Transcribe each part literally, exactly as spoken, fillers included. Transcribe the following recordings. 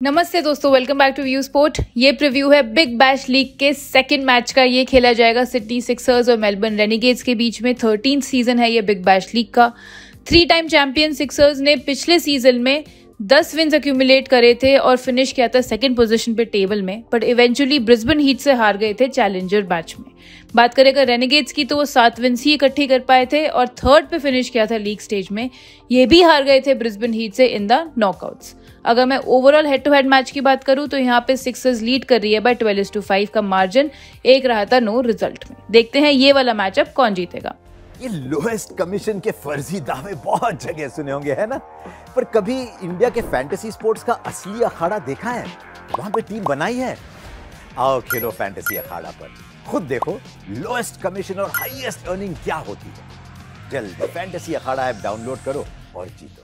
नमस्ते दोस्तों, welcome back to View Sport. ये प्रीव्यू है बिग बैश लीग के सेकंड मैच का। ये खेला जाएगा सिडनी सिक्सर्स और मेलबर्न रेनेगेड्स के बीच में। थर्टीन्थ सीजन है ये बिग बैश लीग का। थ्री टाइम चैंपियन सिक्सर्स ने पिछले सीजन में दस विन्स अक्यूमुलेट करे थे और फिनिश किया था सेकंड पोजीशन पे टेबल में, बट इवेंचुअली ब्रिस्बेन हीट से हार गए थे चैलेंजर मैच में। बात करें अगर रेनेगेड्स की तो वो सात विन्स ही इकट्ठी कर पाए थे और थर्ड पे फिनिश किया था लीग स्टेज में। ये भी हार गए थे ब्रिस्बेन हीट से इन द नॉकआउट्स। अगर मैं overall head to head match की बात करूं तो यहाँ पे सिक्सर्स लीड कर रही है बाय ट्वेल्व टू फाइव का मार्जिन एक रहा था नो रिजल्ट में। देखते हैं ये वाला मैचअप कौन जीतेगा। ये लोएस्ट कमीशन के फर्जी दावे बहुत जगह सुने होंगे, है ना? पर कभी इंडिया के फैंटेसी स्पोर्ट्स का असली अखाड़ा देखा है? वहां पे टीम बनाई है। आओ खेलो फैंटेसी अखाड़ा पर, खुद देखो लोएस्ट कमीशन और हाईएस्ट अर्निंग क्या होती है। जल्द फैंटेसी अखाड़ा ऐप डाउनलोड करो और जीतो।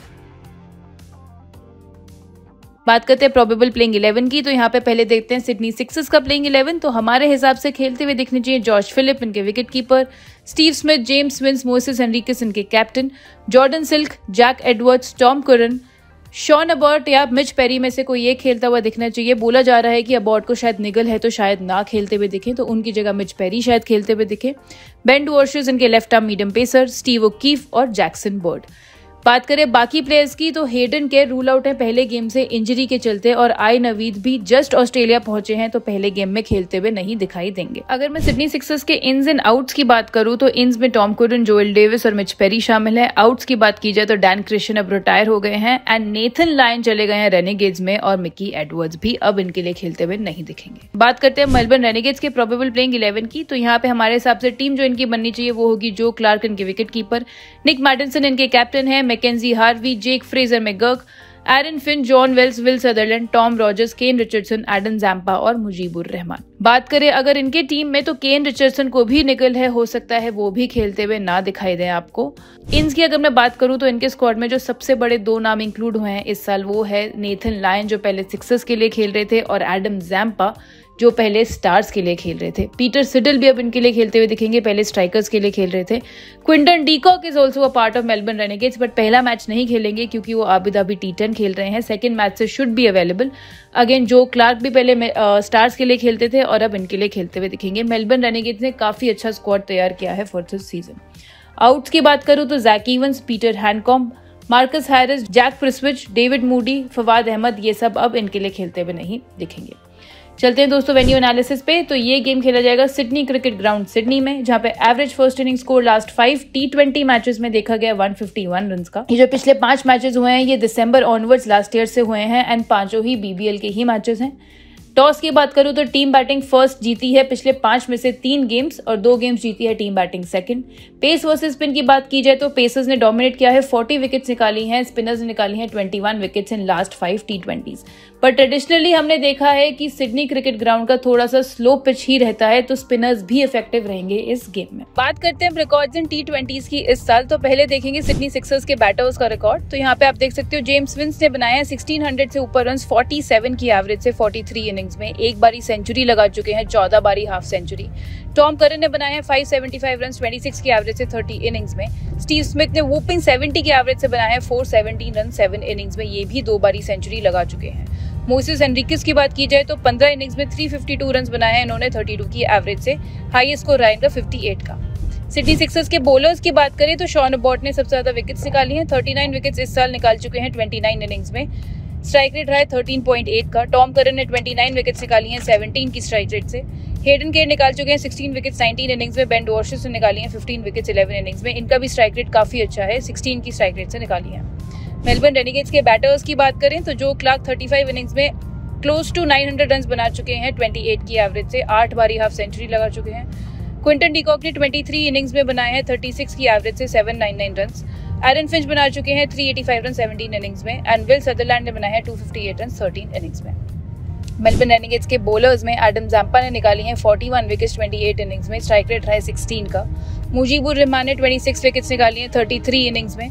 बात करते हैं प्रोबेबल प्लेइंग इलेवन की, तो यहाँ पे पहले देखते हैं सिडनी सिक्सर्स का प्लेइंग इलेवन। तो हमारे हिसाब से खेलते हुए दिखने चाहिए जॉर्ज फिलिप इनके wicket keeper, Steve Smith, James Vince, Moises Henriques इनके captain, Jordan Silk, Jack Edwards, Tom Curran, Sean Abbott या मिच पेरी में से कोई एक खेलता हुआ दिखना चाहिए। बोला जा रहा है कि अबॉट को शायद निगल है तो शायद ना खेलते हुए दिखे, तो उनकी जगह मिच पेरी शायद खेलते हुए दिखे। बेन डुवर्शेस इनके left arm medium pacer, Steve O'Keefe और जैक्सन बर्ड। बात करें बाकी प्लेयर्स की तो हेडन के रूल आउट है पहले गेम से इंजरी के चलते, और आई नवीद भी जस्ट ऑस्ट्रेलिया पहुंचे हैं तो पहले गेम में खेलते हुए नहीं दिखाई देंगे। अगर मैं सिडनी सिक्सर्स के इन्स एंड आउट्स की बात करूं तो इन्स में टॉम कुरन, जोएल डेविस और मिच पेरी शामिल है। आउट्स की बात की जाए तो डैन क्रिश्चियन अब रिटायर हो गए हैं एंड नेथन लायन चले गए हैं रेनेगेड्स में, और मिकी एडवर्ड्स भी अब इनके लिए खेलते हुए नहीं दिखेंगे। बात करते हैं मेलबर्न रेनेगेड्स के प्रोबेबल प्लेइंग इलेवन की, तो यहाँ पे हमारे हिसाब से टीम जो इनकी बननी चाहिए वो होगी जो क्लार्क इनके विकेट कीपर, निक मार्टिनसन इनके कैप्टन है, Mackenzie Harvey, Jake Fraser McGurk, Aaron Finn, Jon Wells, Will Sutherland, Tom Rogers, Kane Richardson, Adam Zampa और मुजीबुर रहमान। बात करें अगर इनके टीम में तो केन रिचर्डसन को भी निकल है, हो सकता है वो भी खेलते हुए ना दिखाई दे आपको। इन्स की अगर मैं बात करूं तो इनके स्क्वाड में जो सबसे बड़े दो नाम इंक्लूड हुए हैं इस साल वो है नेथन लायन जो पहले सिक्सर्स के लिए खेल रहे थे, और एडम जैम्पा जो पहले स्टार्स के लिए खेल रहे थे। पीटर सिडल भी अब इनके लिए खेलते हुए दिखेंगे, पहले स्ट्राइकर्स के लिए खेल रहे थे। Quinton de Kock is also a part of Melbourne Renegades, but पहला मैच नहीं खेलेंगे क्योंकि वो आबू धाबी टी टेन खेल रहे हैं। सेकंड मैच से should be available. Again Joe Clarke भी पहले स्टार्स के लिए खेलते थे और अब इनके लिए खेलते हुए दिखेंगे। मेलबर्न रेनेगेड्स ने काफी अच्छा स्क्वाड तैयार किया है फॉर दिस सीजन। आउट्स की बात करूं तो Jack Evans, Peter Handscomb, Marcus Harris, Jack Prestwidge, David Moody, Fawad Ahmed, ये सब अब इनके लिए खेलते हुए नहीं दिखेंगे। चलते हैं दोस्तों वेन्यू एनालिसिस पे, तो ये गेम खेला जाएगा सिडनी क्रिकेट ग्राउंड सिडनी में, जहां पे average first inning score last five T twenty matches में देखा गया वन फिफ्टी वन रन का। ये जो पिछले पांच मैचेस हुए हैं ये दिसंबर ऑनवर्ड्स लास्ट ईयर से हुए हैं एंड पांचों ही बीबीएल के ही मैचेस हैं। टॉस की बात करूं तो टीम बैटिंग फर्स्ट जीती है पिछले पांच में से तीन गेम्स, और दो गेम्स जीती है team batting second. Pace versus spin की बात की जाए तो पेसर्स ने डोमिनेट किया है, फोर्टी विकेट्स निकाली हैं, स्पिनर्स ने निकाली हैं twenty one wickets in last five T twenties. पर ट्रेडिशनली हमने देखा है कि सिडनी क्रिकेट ग्राउंड का थोड़ा सा स्लो पिच ही रहता है, तो स्पिनर्स भी इफेक्टिव रहेंगे इस गेम में। बात करते हैं रिकॉर्ड्स इन टी ट्वेंटीज की इस साल, तो पहले देखेंगे सिडनी सिक्सर्स के बैटर्स का रिकॉर्ड। तो यहाँ पे आप देख सकते हो जेम्स विंस ने बनाया है सिक्सटीन हंड्रेड से ऊपर रन, फोर्टी सेवन की एवरेज से फोर्टी थ्री इनिंग्स में, एक बारी सेंचुरी लगा चुके हैं, चौदह बारी हाफ सेंचुरी। टॉम करन ने बनाया है five seventy five run, twenty six की एवरेज से थर्टी इनिंग्स में। स्टीव स्मिथ ने वूपिंग सेवेंटी की एवरेज से बनाया है four seventeen run, seven innings में, ये भी दो बारी सेंचुरी लगा चुके हैं। मोसेस हेनरिकेस की बात की जाए तो पंद्रह इनिंग्स में थ्री फिफ्टी टू रन बनाए हैं इन्होंने, थर्टी टू की एवरेज से, हाईएस्ट स्कोर रहा इनका फिफ्टी एट का। सिडनी सिक्सर्स के बॉलर्स की बात करें तो शॉन अबॉट ने सबसे ज्यादा विकेट्स निकाली हैं, थर्टी नाइन विकेट्स इस साल निकाल चुके हैं ट्वेंटी नाइन इनिंग्स में। स्ट्राइक रेट रहा है थर्टीन पॉइंट एट का। टॉम करन ने ट्वेंटी नाइन विकेट्स निकाली हैं सेवनटीन की स्ट्राइक रेट से। हेडन केयर निकाल चुके हैं सिक्सटीन विकेट्स नाइनटीन इनिंग्स में। बेन डुवर्शेस ने निकाली हैं फिफ्टीन विकेट्स इलेवन इनिंग्स में, इनका भी स्ट्राइक रेट काफी अच्छा है, सिक्सटीन की स्ट्राइक रेट से निकाली है। मेलबर्न रेनेगेड्स के बैटर्स की बात करें तो Joe Clarke thirty five innings में close to nine hundred run बना चुके हैं, ट्वेंटी एट की एवरेज से, आठ बारी हाफ सेंचुरी लगा चुके हैं। क्विंटन डीकॉक ने ट्वेंटी थ्री इनिंग्स में बनाए हैं थर्टी सिक्स की एवरेज से, seven nine nine run. Aaron Finch बना चुके हैं three eighty five run, seventeen innings में, एंड विल सदरलैंड ने बनाया है two fifty eight run, thirteen innings में। मेलबर्न रेनेगेड्स के बॉलर्स में एडम जैम्पा ने निकाली हैं forty one wickets twenty eight innings में, स्ट्राइक रेट रहा है सिक्सटीन का। मुजीबुर रहमान ने ट्वेंटी सिक्स विकेट्स निकाली हैं थर्टी थ्री इनिंग्स में।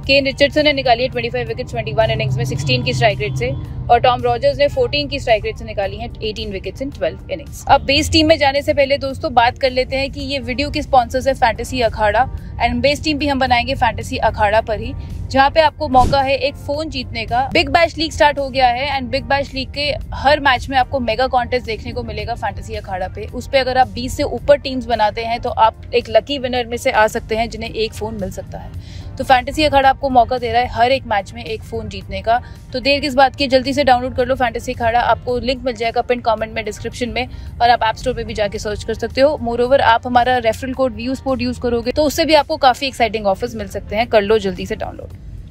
केन रिचर्डसन ने निकाली है पच्चीस विकेट्स इक्कीस इनिंग्स में सोलह की स्ट्राइक रेट से, और टॉम रॉजर्स ने चौदह की स्ट्राइक रेट से निकाली है अठारह विकेट्स इन बारह इनिंग्स। अब बेस टीम में जाने से पहले दोस्तों बात कर लेते हैं कि ये वीडियो के स्पॉन्सर्स है fantasy Akhada, and base team भी हम बनाएंगे फैंटेसी अखाड़ा पर ही, जहाँ पे आपको मौका है एक फोन जीतने का। बिग बैश लीग स्टार्ट हो गया है एंड बिग बैश लीग के हर मैच में आपको मेगा कॉन्टेस्ट देखने को मिलेगा फैंटेसी अखाड़ा पे। उस पे अगर आप बीस से ऊपर टीम्स बनाते हैं तो आप एक लकी विनर में से आ सकते हैं जिन्हें एक फोन मिल सकता है। तो फैंटेसी अखाड़ा आपको मौका दे रहा है हर एक मैच में एक फोन जीतने का। तो देर किस बात की, जल्दी से डाउनलोड कर लो फैंटेसी अखाड़ा। आपको लिंक मिल जाएगा पिन कमेंट में, डिस्क्रिप्शन में, और आप ऐप स्टोर पे भी जाके सर्च कर सकते हो। मोरओवर आप हमारा referral code View Sport use करोगे तो उससे भी आपको काफी एक्साइटिंग ऑफर्स मिल सकते हैं। कर लो जल्दी से डाउनलोड।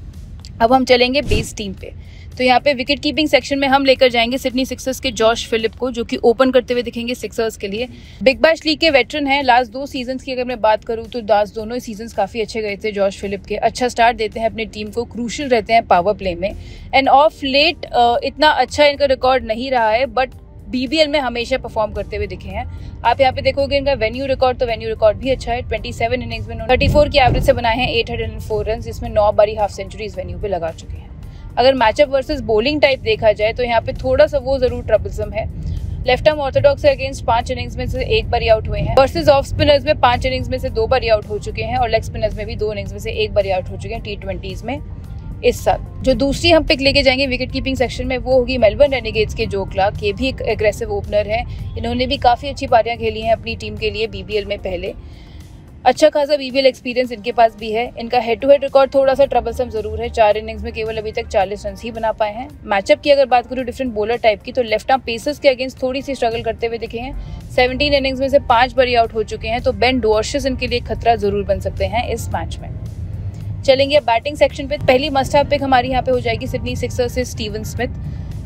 अब हम चलेंगे बेस टीम पे। तो यहाँ पे विकेट कीपिंग सेक्शन में हम लेकर जाएंगे सिडनी सिक्सर्स के जॉश फिलिप को, जो कि ओपन करते हुए दिखेंगे सिक्सर्स के लिए। बिग बैश लीग के वेटरन हैं। लास्ट दो सीजन्स की अगर मैं बात करूँ तो लास्ट दोनों ही सीजन्स काफी अच्छे गए थे जॉश फिलिप के। अच्छा स्टार्ट देते हैं अपनी टीम को, क्रूशियल रहते हैं पावर प्ले में, एंड ऑफ लेट इतना अच्छा इनका रिकॉर्ड नहीं रहा है, बट बीबीएल में हमेशा परफॉर्म करते हुए दिखे हैं। आप यहाँ पे देखोगे इनका वेन्यू रिकॉर्ड, तो वेन्यू रिकॉर्ड भी अच्छा है। सत्ताईस इनिंग्स में उन्होंने चौंतीस की एवरेज से बनाए हैं आठ सौ चार रन, जिसमें नौ बारी हाफ सेंचुरी इस वेन्यू पे लगा चुके हैं। अगर मैचअप वर्सेस बॉलिंग टाइप देखा जाए तो यहाँ पे थोड़ा सा वो जरूर ट्रबलसम है। लेफ्ट आर्म ऑर्थोडॉक्स के अगेंस्ट पांच इनिंग्स में से एक बारी आउट हुए हैं, वर्सेस ऑफ स्पिनर्स में पांच इनिंग्स में से दो बारी आउट हो चुके हैं, और लेग स्पिनर्स में भी दो इनिंग्स में से एक बारी आउट हो चुके हैं टी ट्वेंटीज में इस साल। जो दूसरी हम पिक लेके जाएंगे विकेट कीपिंग सेक्शन में वो होगी मेलबर्न रेनेगेड्स के जो क्लार्क। ये भी एक एग्रेसिव ओपनर है, इन्होंने भी काफी अच्छी पारियां खेली हैं अपनी टीम के लिए बीबीएल में पहले। अच्छा खासा बीबीएल एक्सपीरियंस इनके पास भी है। इनका हेड टू हेड रिकॉर्ड थोड़ा सा ट्रबलसम जरूर है, चार इनिंग्स में केवल अभी तक चालीस रन ही बना पाए हैं। मैचअप की अगर बात करूँ डिफरेंट बॉलर टाइप की, तो लेफ्ट आर्म पेसर्स के अगेंस्ट थोड़ी सी स्ट्रगल करते हुए दिखे हैं। सत्रह इनिंग्स में से पांच बारी आउट हो चुके हैं, तो बेन डॉर्शिस इनके लिए खतरा जरूर बन सकते हैं इस मैच में। चलेंगे बैटिंग सेक्शन पे। पहली मस्ट हैव पिक हमारी यहाँ पे हो जाएगी सिडनी सिक्सर्स से स्टीवन स्मिथ।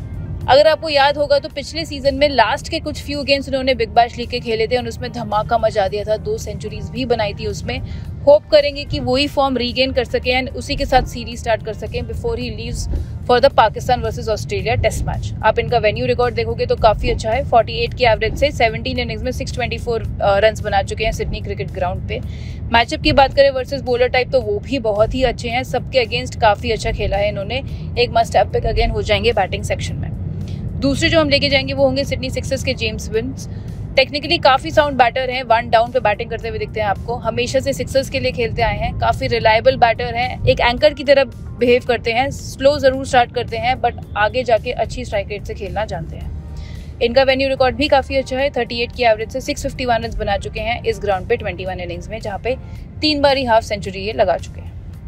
अगर आपको याद होगा तो पिछले सीजन में लास्ट के कुछ फ्यू गेम्स उन्होंने बिग बैश लीग के खेले थे और उसमें धमाका मचा दिया था, दो सेंचुरीज भी बनाई थी उसमें। होप करेंगे कि वही फॉर्म रीगेन कर सके एंड उसी के साथ सीरीज स्टार्ट कर सकें बिफोर ही leaves for the Pakistan versus Australia test match. आप इनका वेन्यू रिकॉर्ड देखोगे तो काफी अच्छा है, अड़तालीस की एवरेज से सत्रह इनिंग्स में छह सौ चौबीस रन्स बना चुके हैं सिडनी क्रिकेट ग्राउंड पे। मैचअप की बात करें वर्सेस बॉलर टाइप तो वो भी बहुत ही अच्छे हैं, सबके अगेंस्ट काफी अच्छा खेला है इन्होंने। एक मस्ट हैव पिक अगेन हो जाएंगे बैटिंग सेक्शन में। दूसरे जो हम लेके जाएंगे वो होंगे सिडनी सिक्सर्स के जेम्स विंस। टेक्निकली काफी साउंड बैटर हैं, वन डाउन पे बैटिंग करते हुए दिखते हैं आपको। हमेशा से सिक्सर्स के लिए खेलते आए हैं, काफी रिलायबल बैटर हैं, एक एंकर की तरह बिहेव करते हैं। स्लो जरूर स्टार्ट करते हैं बट आगे जाके अच्छी स्ट्राइक रेट से खेलना जानते हैं। इनका वेन्यू रिकॉर्ड भी काफी अच्छा है, अड़तीस की एवरेज से छह सौ इक्यावन रन बना चुके हैं इस ग्राउंड पे इक्कीस इनिंग्स में, जहाँ पे तीन बारी हाफ सेंचुरी ये लगा चुके हैं।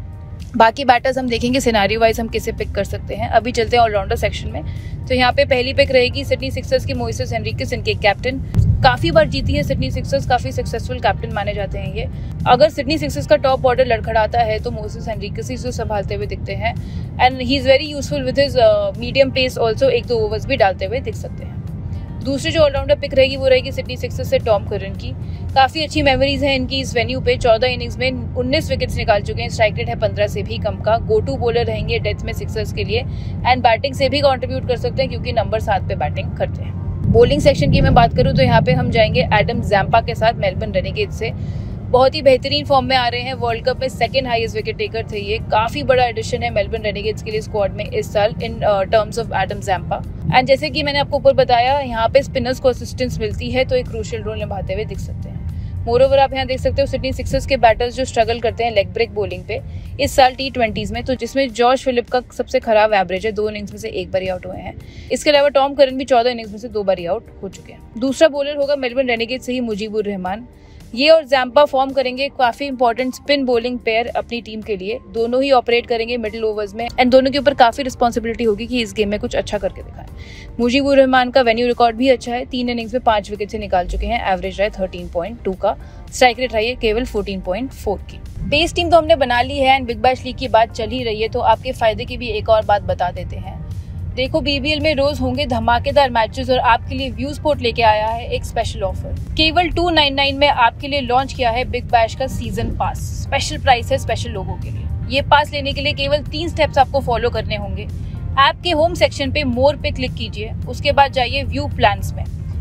बाकी बैटर्स हम देखेंगे सिनेरियो वाइज हम किसे पिक कर सकते हैं। अभी चलते हैं ऑलराउंडर सेक्शन में। तो यहाँ पे पहली पिक रहेगी सिडनी सिक्सर्स की मोइसेस हेनरिक्स, इनके कैप्टन। काफी बार जीती है सिडनी सिक्सर्स, काफी सक्सेसफुल कैप्टन माने जाते हैं ये। अगर सिडनी सिक्सर्स का टॉप ऑर्डर लड़खड़ाता है तो मोइसेस हेनरिक्स ही संभालते हुए दिखते हैं, and he is very useful with his medium pace also, एक दो ओवर्स भी डालते हुए दिख सकते हैं। दूसरी जो ऑलराउंडर पिक रहेगी वो रहेगी सिडनी सिक्सर्स से टॉम करन की। काफी अच्छी मेमोरीज है इनकी इस वेन्यू पे, चौदह इनिंग्स में उन्नीस विकेट्स निकाल चुके हैं, स्ट्राइक रेट है पंद्रह से भी कम का। गो टू बॉलर रहेंगे डेथ में सिक्सर्स के लिए, एंड बैटिंग से भी कंट्रीब्यूट कर सकते हैं क्योंकि नंबर सात पे बैटिंग करते हैं। बॉलिंग सेक्शन की मैं बात करूं तो यहाँ पे हम जाएंगे एडम जैम्पा के साथ मेलबर्न रेनेगेड्स से। बहुत ही बेहतरीन फॉर्म में आ रहे हैं, वर्ल्ड कप में सेकंड हाईएस्ट विकेट टेकर थे ये। काफी बड़ा एडिशन है मेलबर्न रेनेगेड्स के लिए स्क्वाड में इस साल in terms of Adam Zampa. And जैसे कि मैंने आपको ऊपर बताया, यहाँ पे स्पिनर्स को असिस्टेंस मिलती है तो एक क्रूशियल रोल निभाते हुए दिख सकते हैं। मोरओवर आप यहाँ देख सकते हो सिडनी सिक्सर्स के बैटर्स जो स्ट्रगल करते हैं लेग ब्रेक बॉलिंग पे इस साल टी ट्वेंटीज में, तो जिसमें जॉश फिलिप का सबसे खराब एवरेज है, दो इनिंग्स में से एक बारी आउट हुए हैं। इसके अलावा टॉम करन भी चौदह इनिंग्स में से दो बारी आउट हो चुके हैं। दूसरा बॉलर होगा मेलबर्न रेनेगेड्स से ही मुजीबुर रहमान। ये और जैम्पा फॉर्म करेंगे काफी इंपॉर्टेंट स्पिन बॉलिंग पेयर अपनी टीम के लिए। दोनों ही ऑपरेट करेंगे मिडिल ओवर्स में, एंड दोनों के ऊपर काफी रिस्पॉन्सिबिलिटी होगी कि इस गेम में कुछ अच्छा करके दिखाएं। मुजीबुर रहमान का वेन्यू रिकॉर्ड भी अच्छा है, तीन इनिंग्स में पांच विकेट से निकाल चुके हैं, एवरेज रहा है थर्टीन पॉइंट टू का, स्ट्राइक रेट रही है केवल फोर्टीन पॉइंट फोर की। बेस टीम तो हमने बना ली है एंड बिग बैश लीग की बात चल ही रही है, तो आपके फायदे की भी एक और बात बता देते हैं। देखो, बीबीएल में रोज होंगे धमाकेदार मैचेस और आपके लिए व्यू स्पोर्ट लेके आया है एक स्पेशल ऑफर। केवल दो सौ निन्यानवे में आपके लिए लॉन्च किया है बिग बैश का सीजन पास। स्पेशल प्राइस है स्पेशल लोगों के लिए। ये पास लेने के लिए केवल तीन स्टेप्स आपको फॉलो करने होंगे। ऐप के होम सेक्शन पे मोर पे क्लिक कीजिए, उसके बाद जाइए व्यू प्लान्स में।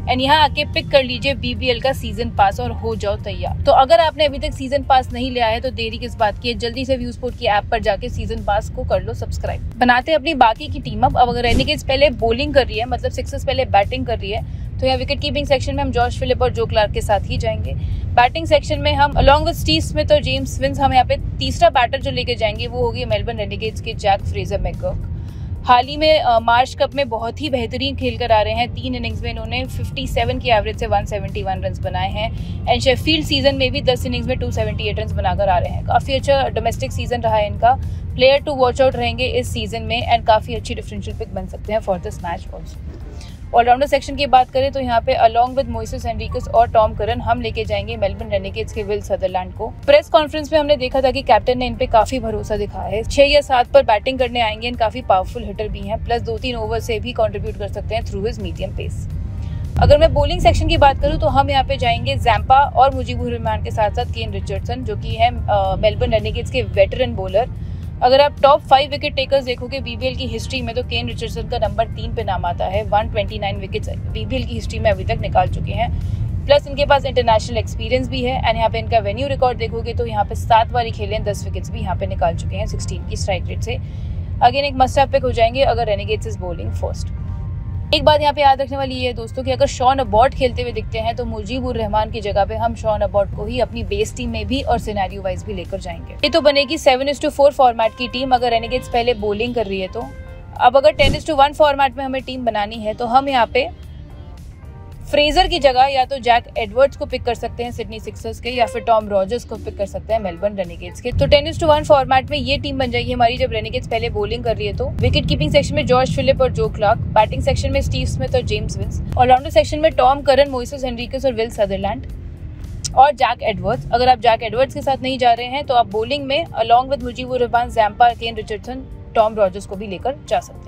एंड यहाँ आके पिक कर लीजिए बीबीएल का सीजन पास और हो जाओ तैयार। तो अगर आपने अभी तक सीजन पास नहीं लिया है तो देरी किस बात की है, जल्दी से व्यू स्पोर्ट की ऐप पर जाके सीजन पास को कर लो सब्सक्राइब। बनाते हैं अपनी बाकी की टीम अप। अब अगर रेनेगेड्स पहले बॉलिंग कर रही है, मतलब सिक्सर्स पहले बैटिंग कर रही है, तो यहाँ विकेट कीपिंग सेक्शन में हम जॉश फिलिप और जो क्लार्क के साथ ही जाएंगे। बैटिंग सेक्शन में हम अलॉन्ग विद स्टीव स्मिथ और जेम्स विंस हम यहाँ पे तीसरा बैटर जो लेके जाएंगे वो होगी मेलबर्न रेनेगेड्स के जैक फ्रेजर मैकगर्क। हाल ही में मार्च कप में बहुत ही बेहतरीन खेल कर आ रहे हैं। तीन इनिंग्स में इन्होंने सत्तावन की एवरेज से एक सौ इकहत्तर रन बनाए हैं एंड शेफील्ड सीजन में भी दस इनिंग्स में दो सौ अठहत्तर रन बनाकर आ रहे हैं। काफी अच्छा डोमेस्टिक सीजन रहा है इनका। प्लेयर टू वॉच आउट रहेंगे इस सीजन में एंड काफी अच्छी डिफरेंशियल पिक बन सकते हैं for this match also. Allrounder section की बात करें तो यहाँ पे अलॉन्ग विद मोइसेस हेनरिकस और टॉम करन हम लेके जाएंगे मेलबर्न रेनेगेड्स के विल सदरलैंड को। प्रेस कॉन्फ्रेंस में हमने देखा था कि कैप्टन ने इन पे काफी भरोसा दिखाया है। छह या सात पर बैटिंग करने आएंगे, इन काफी पावरफुल हिटर भी हैं, प्लस दो तीन ओवर से भी कंट्रीब्यूट कर सकते हैं थ्रू हिज मीडियम पेस। अगर मैं बॉलिंग सेक्शन की बात करूं तो हम यहाँ पे जाएंगे जैम्पा और मुजीबुर रहमान के साथ साथ केन रिचर्डसन जो कि है मेलबर्न रेनेगेड्स के वेटरन बॉलर। अगर आप टॉप फाइव विकेट टेकर्स देखोगे बीबीएल की हिस्ट्री में तो केन रिचर्डसन का नंबर तीन पे नाम आता है। एक सौ उनतीस विकेट्स बीबीएल की हिस्ट्री में अभी तक निकाल चुके हैं, प्लस इनके पास इंटरनेशनल एक्सपीरियंस भी है एंड यहाँ पे इनका वेन्यू रिकॉर्ड देखोगे तो यहाँ पे सात बारी खेले हैं, दस विकेट्स भी यहाँ पे निकाल चुके हैं सोलह की स्ट्राइक रेट से। अगेन एक मस्ट हैव पिक हो जाएंगे अगर रेनेगेड्स इज बॉलिंग फर्स्ट। एक बात यहाँ पे याद रखने वाली है दोस्तों कि अगर शॉन अबॉट खेलते हुए दिखते हैं तो मुजीबुर रहमान की जगह पे हम शॉन अबॉट को ही अपनी बेस टीम में भी और सिनेरियो वाइज भी लेकर जाएंगे। ये तो बनेगी seven is to four format की टीम अगर रेनेगेड्स पहले बॉलिंग कर रही है तो। अब अगर ten is to one format में हमें टीम बनानी है तो हम यहाँ पे फ्रेजर की जगह या तो जैक एडवर्ड्स को पिक कर सकते हैं सिडनी सिक्सर्स के, या फिर टॉम रॉजर्स को पिक कर सकते हैं मेलबर्न रेनेगेड्स के। तो ten is to one format में ये टीम बन जाएगी हमारी जब रेनेगेड्स पहले बॉलिंग कर रही है तो। विकेट कीपिंग सेक्शन में जॉर्ज फिलिप और जो क्लार्क, बैटिंग सेक्शन में स्टीव स्मिथ और जेम्स विंस, ऑलराउंडर सेक्शन में टॉम करन, मोइसेस हेनरिकस और विल सदरलैंड और जैक एडवर्ड्स। अगर आप जैक एडवर्ड्स के साथ नहीं जा रहे हैं तो आप बॉलिंग में along with Mujeebur Rahman, Zampa, Kane Richardson, Tom Rogers को भी लेकर जा सकते हैं।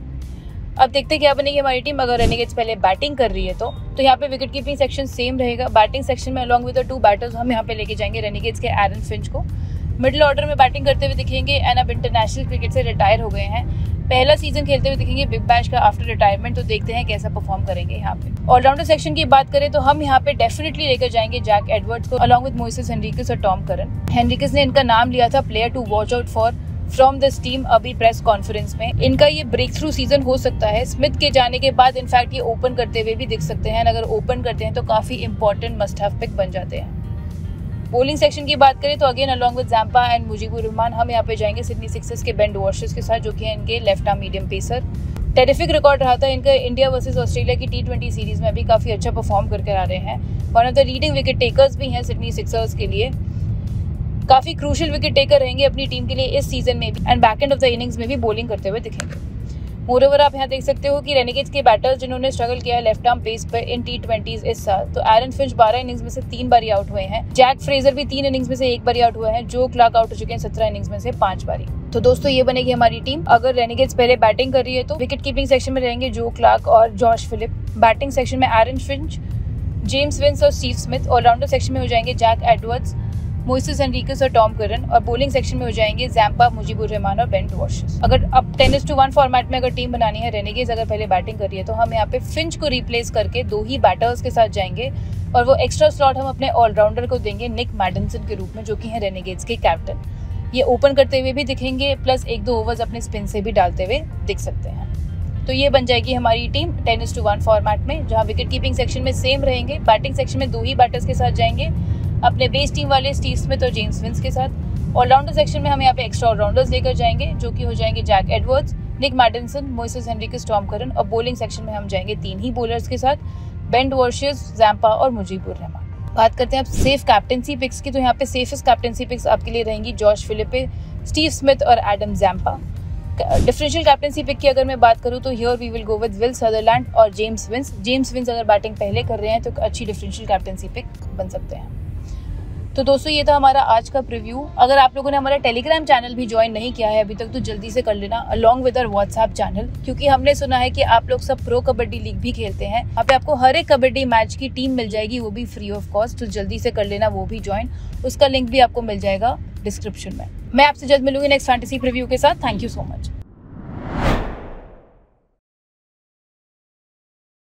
अब देखते हैं क्या बनेगी हमारी टीम अगर रेनेगेड्स पहले बैटिंग कर रही है तो। तो यहाँ पे विकेट कीपिंग सेक्शन सेम रहेगा। बैटिंग सेक्शन में along with the two batters हम यहाँ पे लेके जाएंगे रेनेगेड्स के एरन फिंच को। मिडिल ऑर्डर में बैटिंग करते हुए दिखेंगे एंड अब इंटरनेशनल क्रिकेट से रिटायर हो गए हैं, पहला सीजन खेलते हुए दिखेंगे बिग बैश का आफ्टर रिटायरमेंट। तो देखते हैं कैसा परफॉर्म करेंगे यहाँ पे। ऑलराउंडर सेक्शन की बात करें तो हम यहाँ पे डेफिनेटली लेकर जाएंगे जैक एडवर्ड्स को अलॉन्ग विद मोइसेस हेनरिकस और टॉम करन। हेनरिकस ने इनका नाम लिया था player to watch out for from this team अभी प्रेस कॉन्फ्रेंस में। इनका ये ब्रेक थ्रू सीजन हो सकता है। स्मिथ के जाने के बाद इनफैक्ट ये ओपन करते हुए भी दिख सकते हैं, अगर ओपन करते हैं तो काफी इंपॉर्टेंट मस्ट हैव पिक बन जाते हैं। बॉलिंग सेक्शन की बात करें तो again along with Zampa and Mujeebur Rahman हम यहाँ पे जाएंगे सिडनी सिक्सर्स के बेन वॉशर्स के साथ जो कि है इनके left arm medium pacer. Terrific record रहा था इनका इंडिया वर्सेस ऑस्ट्रेलिया की टी ट्वेंटी सीरीज में भी काफी अच्छा परफॉर्म करके आ रहे हैं। One of the leading wicket takers भी हैं सिडनी सिक्सर्स के लिए, काफी क्रूशियल विकेट टेकर रहेंगे अपनी टीम के लिए इस सीजन में भी and back end of the innings में भी बॉलिंग करते हुए दिखेंगे। मोरओवर आप यहाँ देख सकते हो कि रेनेगेड्स के बैटर्स जिन्होंने स्ट्रगल किया है लेफ्ट आर्म पेस पर इन टी ट्वेंटीज इस साल, तो एरन फिंच बारह इनिंग्स में से तीन बारी आउट हुए हैं, जैक फ्रेजर भी तीन इनिंग्स में से एक बारी आउट हुए हैं, जो क्लार्क आउट हो चुके हैं सत्रह इनिंग्स में से पांच बारी। तो दोस्तों ये बनेगी हमारी टीम अगर रेनेगेड्स पहले बैटिंग कर रही है तो। विकेट कीपिंग सेक्शन में रहेंगे जो क्लार्क और जॉश फिलिप, बैटिंग सेक्शन में एरन फिंच, जेम्स विंस और स्टीव स्मिथ, ऑलराउंडर सेक्शन में हो जाएंगे जैक एडवर्ड्स, मोइसेस हेनरिकस और टॉम करन, और बॉलिंग सेक्शन में हो जाएंगे जैम्पा, मुजीबुर रहमान और बेन वॉशर्स। अगर अब ten is to one format में अगर टीम बनानी है, रेनेगेड्स अगर पहले बैटिंग कर रही है तो हम यहाँ पे फिंच को रिप्लेस करके दो ही बैटर्स के साथ जाएंगे और वो एक्स्ट्रा स्लॉट हम अपने ऑलराउंडर को देंगे निक मैडिसन के रूप में जो कि है रेनेगेड्स के कैप्टन। ये ओपन करते हुए भी दिखेंगे, प्लस एक दो ओवर्स अपने स्पिन से भी डालते हुए दिख सकते हैं। तो ये बन जाएगी हमारी team ten is to one format में, जहाँ विकेट कीपिंग सेक्शन में सेम रहेंगे, बैटिंग सेक्शन में दो ही बैटर्स के साथ जाएंगे अपने बेस टीम वाले स्टीव स्मिथ और जेम्स विंस के साथ। ऑलराउंडर सेक्शन में हम यहाँ पे एक्स्ट्रा ऑलराउंडर्स लेकर जाएंगे जो कि हो जाएंगे Jack Edwards, Nic Maddinson, Moises Henriques, Tom Curran, और बॉलिंग सेक्शन में हम जाएंगे तीन ही बॉलर्स के साथ, बेन वॉशर्स, जैम्पा और मुजीबुर रहमान। बात करते हैं अब सेफ कैप्टेंसी पिक्स की, तो यहाँ पे सेफेस्ट कैप्टेंसी पिक्स आपके लिए रहेंगी जॉश फिलिप, स्टीव स्मिथ और Adam Zampa. Differential captaincy pick की अगर मैं बात करूँ तो here we will go with Will Sutherland और जेम्स विंस। जेम्स विंस अगर बैटिंग पहले कर रहे हैं तो अच्छी डिफरेंशियल कैप्टेंसी पिक बन सकते हैं। तो दोस्तों ये था हमारा आज का प्रीव्यू। अगर आप लोगों ने हमारा टेलीग्राम चैनल भी ज्वाइन नहीं किया है अभी तक तो जल्दी से कर लेना along with our WhatsApp channel, क्योंकि हमने सुना है कि आप लोग सब प्रो कबड्डी लीग भी खेलते हैं। यहाँ पे आपको हर एक कबड्डी मैच की टीम मिल जाएगी, वो भी फ्री ऑफ कॉस्ट, तो जल्दी से कर लेना वो भी ज्वाइन। उसका लिंक भी आपको मिल जाएगा डिस्क्रिप्शन में। मैं आपसे जल्द मिलूंगी नेक्स्ट फैंटेसी प्रीव्यू के साथ। Thank you so much.